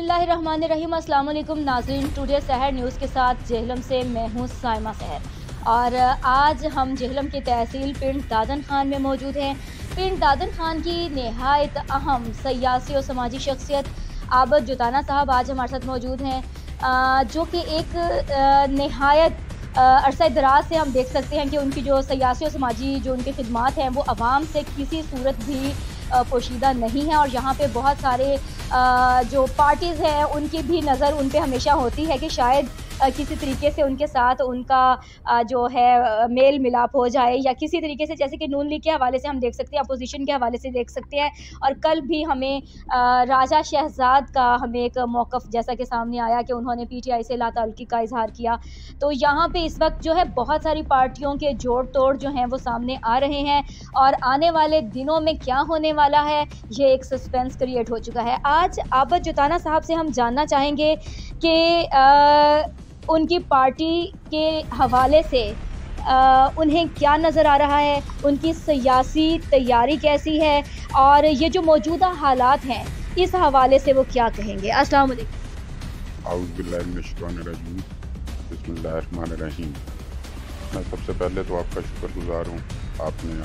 बिस्मिल्लाहिर्रहमानिर्रहीम। अस्सलाम वालेकुम नाज़रीन, टुडे सहर न्यूज़ के साथ जेहलम से मैं हूँ साइमा सहर। और आज हम जेहलम की तहसील पिंड दादन खान में मौजूद हैं। पिंड दादन खान की नहायत अहम सियासी और समाजी शख्सियत आबद जुताना साहब आज हमारे साथ मौजूद हैं, जो कि एक नहायत अरसा दराज से हम देख सकते हैं कि उनकी जो सियासी और समाजी जो उनकी खिदमात हैं वो आवाम से किसी सूरत भी पोशीदा नहीं है। और यहाँ पे बहुत सारे जो पार्टीज़ हैं उनकी भी नज़र उन पे हमेशा होती है कि शायद किसी तरीके से उनके साथ उनका जो है मेल मिलाप हो जाए, या किसी तरीके से, जैसे कि नून लीग के हवाले से हम देख सकते हैं, अपोजिशन के हवाले से देख सकते हैं। और कल भी हमें राजा शहजाद का हमें एक मौक़िफ़ जैसा कि सामने आया कि उन्होंने PTI से लाताल्लुक़ी का इजहार किया। तो यहाँ पे इस वक्त जो है बहुत सारी पार्टियों के जोड़ तोड़ जो हैं वो सामने आ रहे हैं, और आने वाले दिनों में क्या होने वाला है ये एक सस्पेंस क्रिएट हो चुका है। आज आबद जुताना साहब से हम जानना चाहेंगे कि उनकी पार्टी के हवाले से उन्हें क्या नज़र आ रहा है, उनकी सियासी तैयारी कैसी है, और ये जो मौजूदा हालात हैं इस हवाले से वो क्या कहेंगे। अस्सलाम वालेकुम। आऊज़ु बिल्लाहि मिनश शैतानिर रजीम, बिस्मिल्लाहिर्रहमानिर्रहीम। मैं सबसे पहले तो आपका शुक्रगुज़ार हूँ, आपने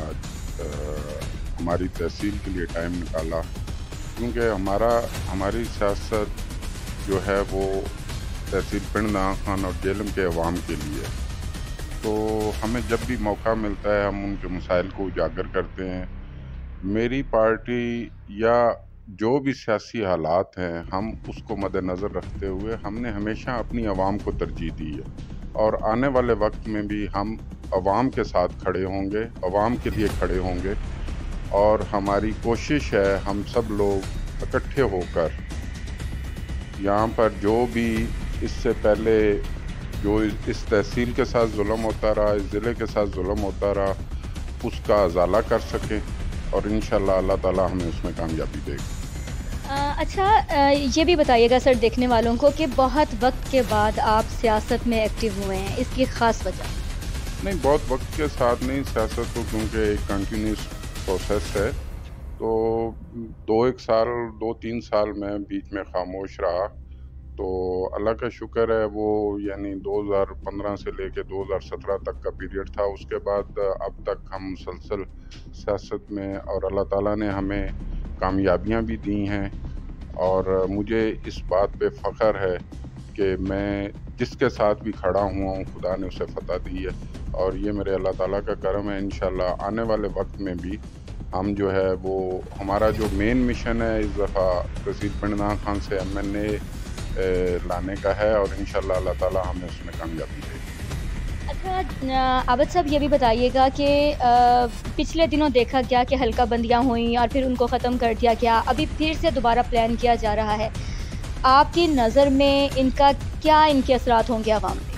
आज हमारी तहसील के लिए टाइम निकाला, क्योंकि हमारी सियासत जो है वो तहसील पिंड दादन खान और जेहलम के अवाम के लिए। तो हमें जब भी मौका मिलता है हम उनके मसाइल को उजागर करते हैं। मेरी पार्टी या जो भी सियासी हालात हैं हम उसको मद्देनज़र रखते हुए हमने हमेशा अपनी आवाम को तरजीह दी है, और आने वाले वक्त में भी हम आवाम के साथ खड़े होंगे, आवाम के लिए खड़े होंगे। और हमारी कोशिश है हम सब लोग इकट्ठे होकर यहाँ पर जो भी इससे पहले जो इस तहसील के साथ जुल्म होता रहा, इस ज़िले के साथ जुल्म होता रहा, उसका अज़ाला कर सकें, और इंशाअल्लाह अल्लाह ताला हमें उसमें कामयाबी देगा। अच्छा, ये भी बताइएगा सर देखने वालों को कि बहुत वक्त के बाद आप सियासत में एक्टिव हुए हैं, इसकी ख़ास वजह? नहीं, बहुत वक्त के साथ नहीं, सियासत तो क्योंकि एक कंटिन्यूस प्रोसेस है। तो 2-3 साल में बीच में खामोश रहा, तो अल्लाह का शुक्र है वो यानी 2015 से लेके 2017 तक का पीरियड था। उसके बाद अब तक हम मुसलसल सियासत में, और अल्लाह ताला ने हमें कामयाबियां भी दी हैं। और मुझे इस बात पे फ़ख्र है कि मैं जिसके साथ भी खड़ा हुआ हूँ खुदा ने उसे फ़तह दी है, और ये मेरे अल्लाह ताला का करम है। इंशाअल्लाह आने वाले वक्त में भी हम जो है वो हमारा जो मेन मिशन है इस दफ़ा तहसील पिंड दादन खान से MNA लाने का है, और इंशाअल्लाह अल्लाह ताला हमें उसमें कामयाबी देगी। अच्छा आबद साहब, ये भी बताइएगा कि पिछले दिनों देखा गया कि हल्का बंदियाँ हुई और फिर उनको ख़त्म कर दिया गया, अभी फिर से दोबारा प्लान किया जा रहा है। आपकी नज़र में इनका क्या इनके असरात होंगे आवाम पे?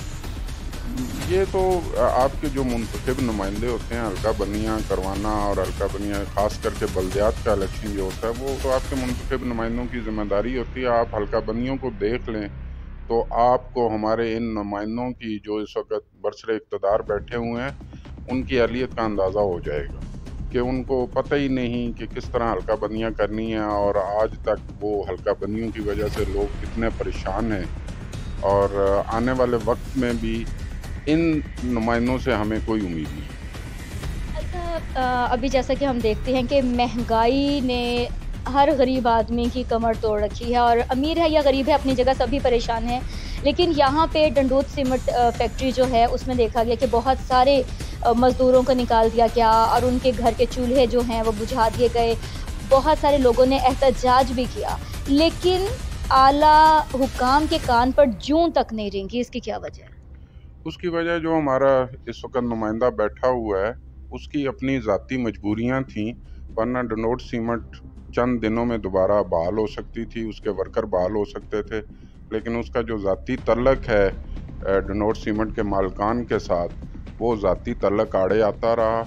ये तो आपके जो मुंतखब नुमाइंदे होते हैं, हल्का बनियाँ करवाना, और हल्का बनियाँ ख़ास करके बल्दियात का इलेक्शन जो होता है वो तो आपके मुंतखब नुमाइंदों की ज़िम्मेदारी होती है। आप हल्का बनियों को देख लें तो आपको हमारे इन नुमाइंदों की जो इस वक्त बरसरे इक़्तिदार बैठे हुए हैं उनकी अहलियत का अंदाज़ा हो जाएगा कि उनको पता ही नहीं कि किस तरह हल्का बनियाँ करनी है, और आज तक वो हल्का बनियों की वजह से लोग कितने परेशान हैं। और आने वाले वक्त में भी इन नुमाइंदों से हमें कोई उम्मीद नहीं। अच्छा, अभी जैसा कि हम देखते हैं कि महंगाई ने हर गरीब आदमी की कमर तोड़ रखी है, और अमीर है या गरीब है अपनी जगह सभी परेशान हैं। लेकिन यहाँ पे डंडोत सीमेंट फैक्ट्री जो है उसमें देखा गया कि बहुत सारे मज़दूरों को निकाल दिया गया, और उनके घर के चूल्हे जो हैं वो बुझा दिए गए। बहुत सारे लोगों ने एहतजाज भी किया, लेकिन आला हुकाम के कान पर जूं तक नहीं रेंगी। इसकी क्या वजह है? उसकी वजह जो हमारा इस वक्त नुमाइंदा बैठा हुआ है उसकी अपनी ज़ाती मजबूरियां थीं, वरना डनोट सीमेंट चंद दिनों में दोबारा बहाल हो सकती थी, उसके वर्कर बहाल हो सकते थे। लेकिन उसका जो ज़ाती तल्लक है डनोट सीमेंट के मालकान के साथ, वो ज़ाती तल्लक आड़े आता रहा,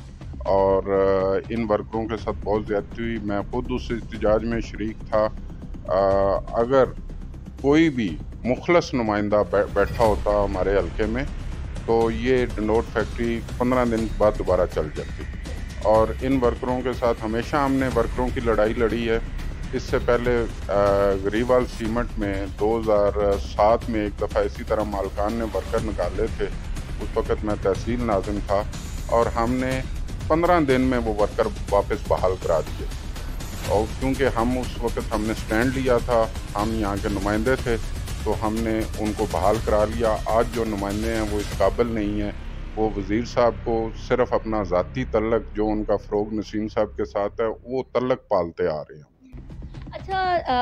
और इन वर्करों के साथ बहुत ज़्यादती हुई। मैं ख़ुद उस एहतजाज में शरीक था। अगर कोई भी मुखलस नुमाइंदा बैठा होता हमारे हल्के में तो ये डनोट फैक्ट्री 15 दिन बाद दोबारा चल जाती। और इन वर्करों के साथ हमेशा हमने वर्करों की लड़ाई लड़ी है, اس سے پہلے گریوال سیمنٹ میں 2007 میں ایک دفعہ اسی طرح مالکان نے ورکر نکالے تھے. اس وقت میں تحصیل ناظم تھا اور ہم نے 15 دن میں وہ ورکر واپس بحال کرا دیے. اور کیونکہ ہم اس وقت ہم نے سٹینڈ لیا تھا، ہم یہاں کے نمائندے تھے، تو ہم نے ان کو بحال کرا لیا. آج جو نمائندے ہیں وہ اس قابل نہیں ہیں. وہ وزیر صاحب کو صرف اپنا ذاتی تعلق جو ان کا فروغ نسیم صاحب کے ساتھ ہے وہ تعلق پالتے آ رہے ہیں. اچھا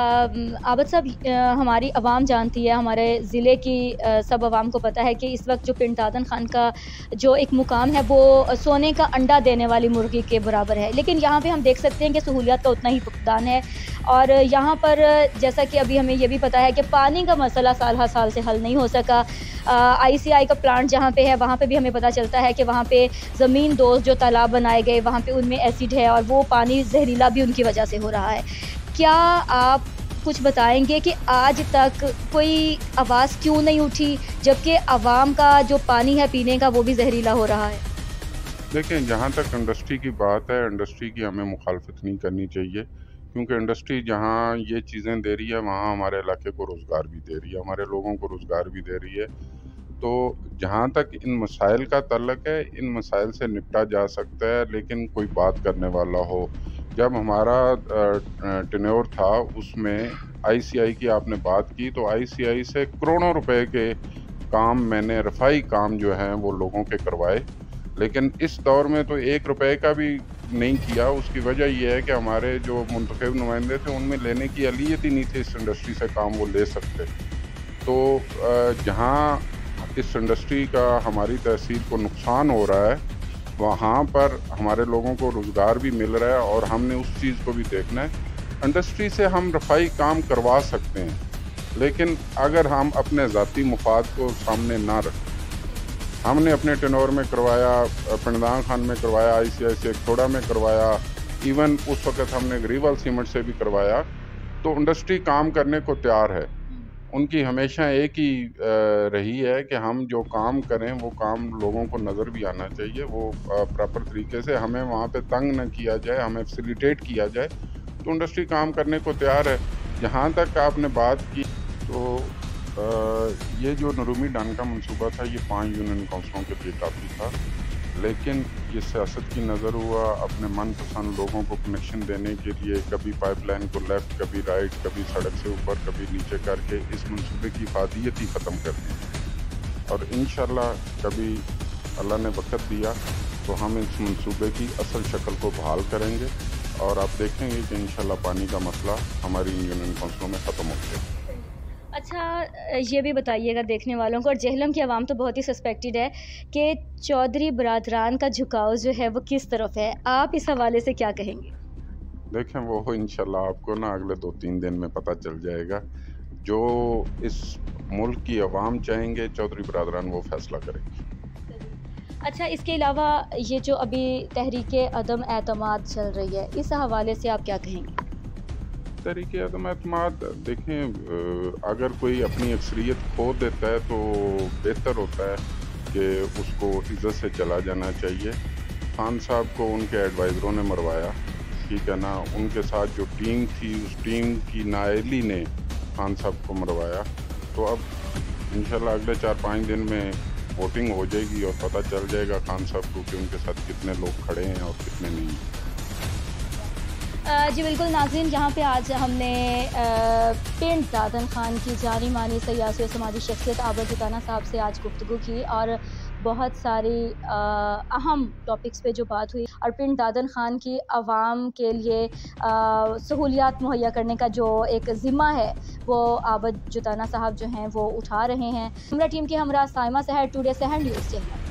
عابد صاحب، ہماری عوام جانتی ہے، ہمارے ضلع کی سب عوام کو پتہ ہے کہ اس وقت جو پنڈ دادن خان کا جو ایک مقام ہے وہ سونے کا انڈا دینے والی مرغی کے برابر ہے، لیکن یہاں پہ ہم دیکھ سکتے ہیں کہ سہولیات کا اتنا ہی فقدان ہے. اور یہاں پر جیسا کہ ابھی ہمیں یہ بھی پتہ ہے کہ پانی کا مسئلہ سال ہر سال سے حل نہیں ہو سکا. ICI کا پلانٹ جہاں پہ ہے وہاں پہ بھی ہمیں پتہ چلتا ہے کہ وہاں پہ زمین دوز جو تالاب بنائے گئے وہاں پہ ان میں ایسڈ ہے اور وہ پانی زہریلا بھی ان کی وجہ سے ہو رہا ہے. کیا آپ کچھ بتائیں گے کہ آج تک کوئی آواز کیوں نہیں اٹھی جبکہ عوام کا جو پانی ہے پینے کا وہ بھی زہریلا ہو رہا ہے؟ دیکھیں، جہاں تک انڈسٹری کی بات ہے، انڈسٹری کی ہمیں مخالفت نہیں کرنی چاہیے، کیونکہ انڈسٹری جہاں یہ چیزیں دے رہی ہے وہاں ہمارے علاقے کو روزگار بھی دے رہی ہے، ہمارے لوگوں کو روزگار بھی دے رہی ہے. تو جہاں تک ان مسائل کا تعلق ہے، ان مسائل سے نپٹا جا سکتا ہے، لیکن کوئی بات کرنے والا ہو. جب ہمارا ٹینیور تھا اس میں ICI کی آپ نے بات کی، تو ICI سے کروڑوں روپے کے کام میں نے رفائی کام جو ہیں وہ لوگوں کے کروائے، لیکن اس دور میں تو 1 روپے کا بھی نہیں کیا. اس کی وجہ یہ ہے کہ ہمارے جو منتخب نمائندے تھے ان میں لینے کی اہلیت ہی نہیں تھی اس انڈسٹری سے کام وہ لے سکتے. تو جہاں اس انڈسٹری کا ہماری تحصیل کو نقصان ہو رہا ہے وہاں پر ہمارے لوگوں کو روزگار بھی مل رہا ہے، اور ہم نے اس چیز کو بھی دیکھنا ہے. انڈسٹری سے ہم رفائی کام کروا سکتے ہیں، لیکن اگر ہم اپنے ذاتی مفاد کو سامنے نہ رکھیں. ہم نے اپنے ٹینور میں کروایا، پنڈدان خان میں کروایا، ICI سے کھوڑا میں کروایا، ایون اس وقت ہم نے گریوال سیمنٹ سے بھی کروایا. تو انڈسٹری کام کرنے کو تیار ہے. ان کی ہمیشہ ایک ہی رہی ہے کہ ہم جو کام کریں وہ کام لوگوں کو نظر بھی آنا چاہیے، وہ پراپر طریقے سے ہمیں وہاں پہ تنگ نہ کیا جائے، ہمیں فیسیلیٹیٹ کیا جائے. تو انڈسٹری کام کرنے کو تیار ہے. جہاں تک آپ نے بات کی تو یہ جو نرومی ڈان کا منصوبہ تھا یہ 5 یونین کونسلوں کے لیے کافی تھا، لیکن یہ سیاست کی نظر ہوا اپنے من پسند لوگوں کو کنیکشن دینے کے لیے، کبھی پائپ لائن کو لیفٹ، کبھی رائٹ، کبھی سڑک سے اوپر، کبھی نیچے کر کے اس منصوبے کی افادیت ہی ختم کر دی. اور انشاءاللہ کبھی اللہ نے وقت دیا تو ہم اس منصوبے کی اصل شکل کو بحال کریں گے، اور آپ دیکھیں گے کہ انشاءاللہ پانی کا مسئلہ ہماری یونین کونسلوں میں ختم ہو گیا. اچھا یہ بھی بتائیے گا دیکھنے والوں کو، اور جہلم کی عوام تو بہت ہی سسپیکٹڈ ہے کہ چودھری برادران کا جھکاؤ جو ہے وہ کس طرف ہے، آپ اس حوالے سے کیا کہیں گے؟ دیکھیں وہ انشاءاللہ آپ کو نا اگلے 2-3 دن میں پتہ چل جائے گا. جو اس ملک کی عوام چاہیں گے چودھری برادران وہ فیصلہ کریں گے. اچھا اس کے علاوہ یہ جو ابھی تحریک عدم اعتماد چل رہی ہے اس حوالے سے آپ کیا کہیں گے؟ تحریک عدم اعتماد، دیکھیں اگر کوئی اپنی اکثریت کھو دیتا ہے تو بہتر ہوتا ہے کہ اس کو عزت سے چلا جانا چاہیے. خان صاحب کو ان کے ایڈوائزروں نے مروایا، ٹھیک ہے نا، ان کے ساتھ جو ٹیم تھی اس ٹیم کی نااہلی نے خان صاحب کو مروایا. تو اب انشاءاللہ اگلے 4-5 دن میں ووٹنگ ہو جائے گی اور پتہ چل جائے گا خان صاحب کو کہ ان کے ساتھ کتنے لوگ کھڑے ہیں اور کتنے نہیں. جی بالکل ناظرین، جہاں پہ آج ہم نے پنڈ دادن خان کی جانی مانی سیاسی و سماجی شخصیت عابد جتانا صاحب سے آج گفتگو کی، اور بہت ساری اہم ٹاپکس پہ جو بات ہوئی، اور پنڈ دادن خان کی عوام کے لیے سہولیات مہیا کرنے کا جو ایک ذمہ ہے وہ عابد جتانا صاحب جو ہیں وہ اٹھا رہے ہیں. ہمراہ ٹیم کے ہمراہ Saima Sehar, today Sehar news channel.